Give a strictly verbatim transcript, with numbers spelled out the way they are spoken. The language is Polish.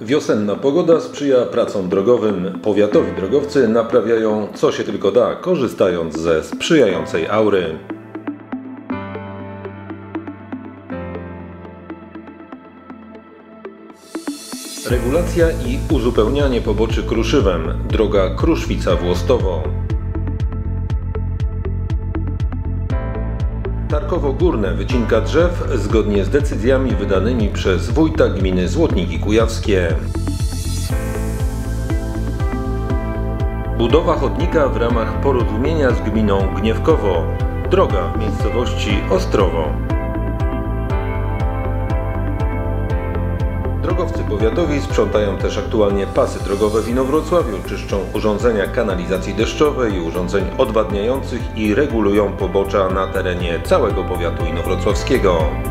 Wiosenna pogoda sprzyja pracom drogowym. Powiatowi drogowcy naprawiają co się tylko da, korzystając ze sprzyjającej aury. Regulacja i uzupełnianie poboczy kruszywem. Droga Kruszwica-Włostowo. Tarkowo-Górne wycinka drzew zgodnie z decyzjami wydanymi przez wójta gminy Złotniki Kujawskie. Budowa chodnika w ramach porozumienia z gminą Gniewkowo. Droga w miejscowości Ostrowo. Drogowcy powiatowi sprzątają też aktualnie pasy drogowe w Inowrocławiu, czyszczą urządzenia kanalizacji deszczowej i urządzeń odwadniających i regulują pobocza na terenie całego powiatu inowrocławskiego.